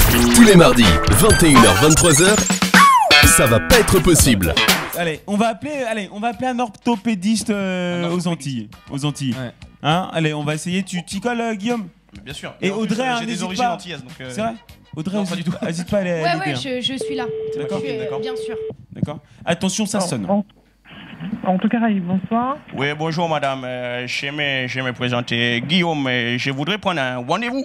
Tous les mardis, 21h-23h, ça va pas être possible. Allez, on va appeler un orthopédiste aux Antilles. Ouais. Hein, allez, on va essayer. Tu t'y colles, Guillaume? Bien sûr. Et Audrey, j'ai des n'hésite origines pas. antillaises, donc. C'est vrai? Audrey, Non, pas du tout. hésite pas à l'aider. Ouais, hein. je suis là. D'accord. Bien sûr. D'accord. Attention, ça sonne. En tout cas, bonsoir. Oui, bonjour madame. Je me présenter Guillaume. Je voudrais prendre un rendez-vous.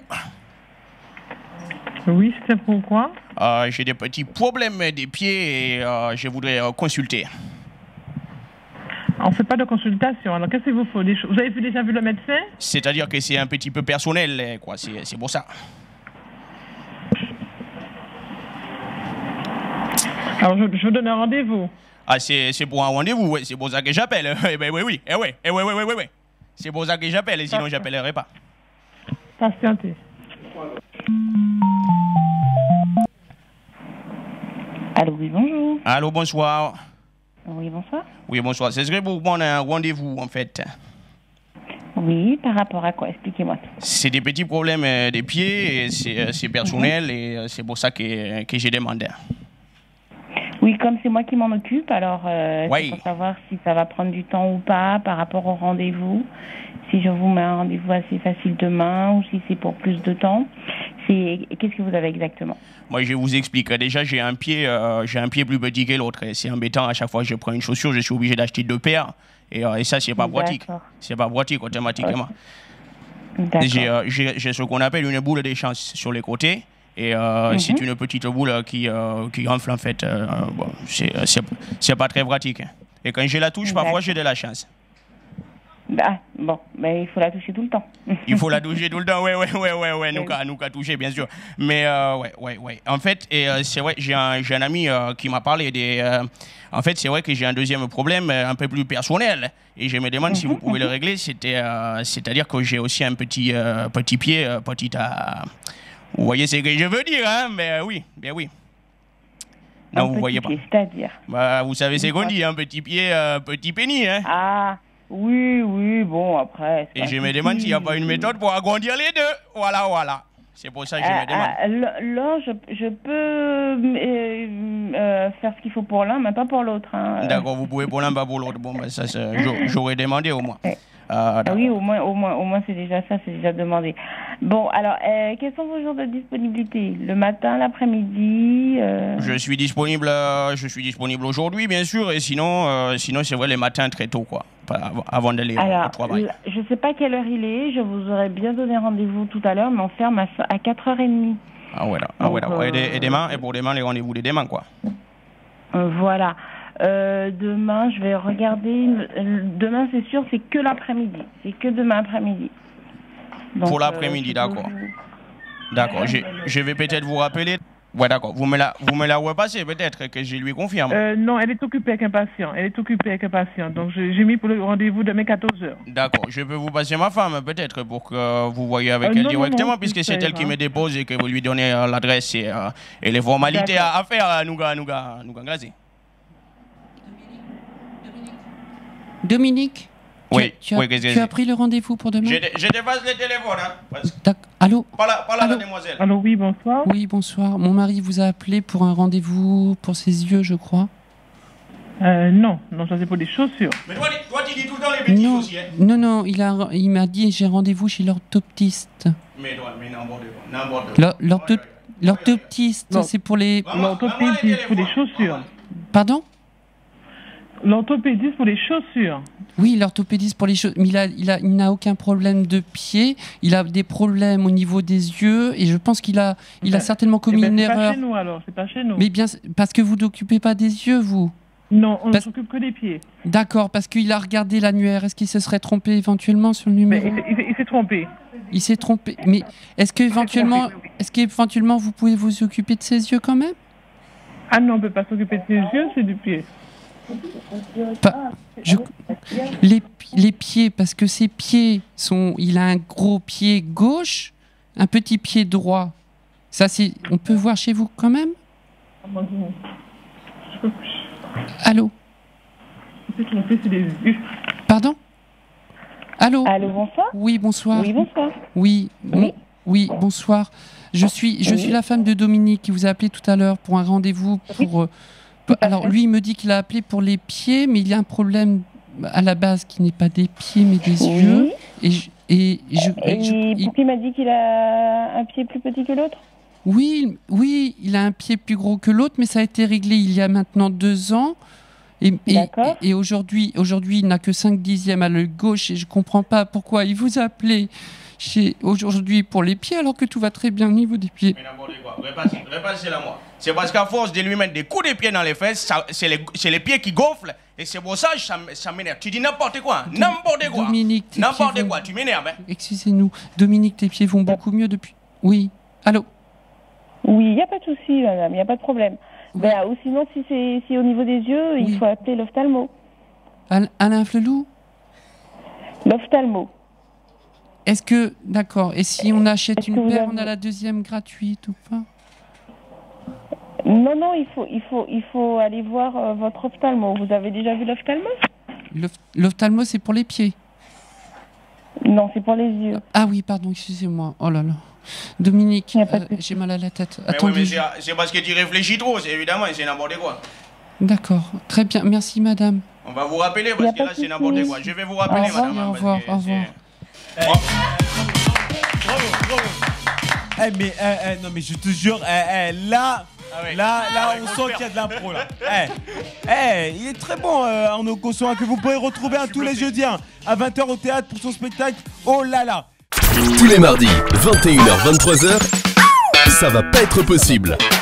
Oui, c'était pourquoi? J'ai des petits problèmes des pieds et je voudrais consulter. On ne fait pas de consultation. Alors, qu'est-ce qu'il vous faut? Vous avez déjà vu le médecin? C'est-à-dire que c'est un petit peu personnel, quoi. C'est pour ça. Alors, je vous donne un rendez-vous. Ah, c'est pour un rendez-vous, ouais. C'est pour ça que j'appelle. Eh ben oui. Oui. C'est pour ça que j'appelle, et sinon j'appellerai pas. Patientez. Allô, oui, bonjour. Allô, bonsoir. Oui, bonsoir. Oui, bonsoir. Ce serait pour prendre un rendez-vous, en fait. Oui, par rapport à quoi? Expliquez-moi tout. C'est des petits problèmes des pieds, et c'est personnel, et c'est pour ça que j'ai demandé. Oui, comme c'est moi qui m'en occupe, alors Oui. c'est pour savoir si ça va prendre du temps ou pas par rapport au rendez-vous. Si je vous mets un rendez-vous assez facile demain ou si c'est pour plus de temps. Qu'est-ce que vous avez exactement? Moi, je vous explique. Déjà, j'ai un pied plus petit que l'autre. Et c'est embêtant. À chaque fois que je prends une chaussure, je suis obligé d'acheter 2 paires. Et ça, c'est pas pratique. C'est pas pratique automatiquement. J'ai ce qu'on appelle une boule d'échange sur les côtés. Et c'est une petite boule qui enfle en fait. Bon, c'est pas très pratique. Et quand je la touche, parfois, j'ai de la chance. Ah, bon, mais il faut la toucher tout le temps. Il faut la toucher tout le temps, ouais. Nous qu'à toucher, bien sûr. Mais, ouais. En fait, c'est vrai, j'ai un ami qui m'a parlé des... en fait, c'est vrai que j'ai un deuxième problème un peu plus personnel. Et je me demande si vous pouvez le régler. C'est-à-dire que j'ai aussi un petit pied, vous voyez ce que je veux dire, hein? Mais oui, bien oui. Non, vous voyez pas. C'est-à-dire? Bah, vous savez ce qu'on dit, un petit pied, petit pénis, hein? Ah, oui, bon, après... Et je me demande s'il n'y a pas une méthode pour agrandir les deux. Voilà. C'est pour ça que je me demande. Là, je peux faire ce qu'il faut pour l'un, mais pas pour l'autre. Hein. D'accord, vous pouvez pour l'un, pas pour l'autre. Bon, ben, ça, j'aurais demandé au moins. Oui, au moins c'est déjà ça, c'est déjà demandé. Bon, alors, quels sont vos jours de disponibilité? Le matin, l'après-midi Je suis disponible aujourd'hui, bien sûr, et sinon c'est vrai les matins très tôt, quoi, avant d'aller au travail. Je sais pas quelle heure il est, je vous aurais bien donné rendez-vous tout à l'heure, mais on ferme à 4h30. Ah ouais, et demain, et pour demain, les rendez-vous de demain, quoi. Voilà. Demain, je vais regarder. Demain, c'est sûr, c'est que l'après-midi. C'est que demain après-midi. Donc, pour l'après-midi, d'accord. D'accord, je vais peut-être vous rappeler. Ouais, d'accord. Vous me la repassez peut-être, que je lui confirme. Non, elle est occupée avec un patient. Donc, j'ai mis pour le rendez-vous demain 14h. D'accord. Je peux vous passer ma femme, peut-être, pour que vous voyez avec elle directement, non, puisque c'est elle qui me dépose et que vous lui donnez l'adresse et les formalités à faire. Nous gazez. Dominique, oui, tu as pris le rendez-vous pour demain? Je dépasse le téléphone, hein. Allô? Pas là, mademoiselle. Allô, oui, bonsoir. Oui, bonsoir. Mon mari vous a appelé pour un rendez-vous pour ses yeux, je crois. Non, ça c'est pour des chaussures. Mais toi, tu dis tout le temps les bêtises aussi, hein. Non, il m'a dit j'ai rendez-vous chez l'orthoptiste. Mais n'importe quoi. L'orthoptiste, c'est pour les... L'orthopédiste pour les chaussures. Pardon? L'orthopédiste pour les chaussures. Oui, l'orthopédiste pour les chaussures. Mais il n'a aucun problème de pied. Il a des problèmes au niveau des yeux. Et je pense qu'il a certainement commis une erreur. C'est pas chez nous alors, c'est pas chez nous. Mais bien, parce que vous n'occupez pas des yeux, vous? Non, on ne s'occupe que des pieds. D'accord, parce qu'il a regardé l'annuaire. Est-ce qu'il se serait trompé éventuellement sur le numéro? Il s'est trompé. Il s'est trompé. Mais est-ce qu'éventuellement vous pouvez vous occuper de ses yeux quand même? Ah non, on ne peut pas s'occuper de ses yeux, c'est du pied. Les pieds, parce que ses pieds sont... Il a un gros pied gauche, un petit pied droit. Ça, on peut voir chez vous quand même? Allô? Pardon? Allô? Allô, bonsoir? Oui, bonsoir. Oui, bonsoir. Oui. Oui, bonsoir. Je suis la femme de Dominique qui vous a appelé tout à l'heure pour un rendez-vous pour... alors, lui, il me dit qu'il a appelé pour les pieds, mais il y a un problème à la base qui n'est pas des pieds, mais des yeux. Et pourquoi il m'a dit qu'il a un pied plus petit que l'autre? Oui, il a un pied plus gros que l'autre, mais ça a été réglé il y a maintenant 2 ans. Et aujourd'hui, il n'a que 5/10 à l'œil gauche et je ne comprends pas pourquoi il vous a appelé aujourd'hui pour les pieds alors que tout va très bien au niveau des pieds. Mais n'importe quoi, repassez-la moi. C'est parce qu'à force de lui mettre des coups de pied dans les fesses, c'est les pieds qui gonflent et c'est pour ça que ça m'énerve. Tu dis n'importe quoi, n'importe quoi. Dominique, tu m'énerves. Hein. Excusez-nous, Dominique, tes pieds vont beaucoup mieux depuis... Oui, allô? Oui, il n'y a pas de souci, madame, il n'y a pas de problème. Oui. Ben, ou sinon, si c'est au niveau des yeux, il faut appeler l'ophtalmo. Alain Flelou? L'ophtalmo. Est-ce que... D'accord. Et si on achète une paire, on a la deuxième gratuite ou pas? Non, il faut aller voir votre ophtalmo. Vous avez déjà vu l'ophtalmo? L'ophtalmo, c'est pour les pieds? Non, c'est pour les yeux. Ah oui, pardon, excusez-moi. Oh là là. Dominique, j'ai mal à la tête. Attendez. Mais c'est parce que tu réfléchis trop, évidemment, c'est n'importe quoi. D'accord, très bien. Merci, madame. On va vous rappeler parce que là, c'est n'importe quoi. Je vais vous rappeler, madame. Au revoir, au revoir. Bravo. Non mais je te jure, là, on sent qu'il y a de l'impro là. Il est très bon Arnaud Cosson que vous pouvez retrouver tous les jeudis à 20h au théâtre pour son spectacle. Oh là là. Tous les mardis, 21h-23h, ça va pas être possible.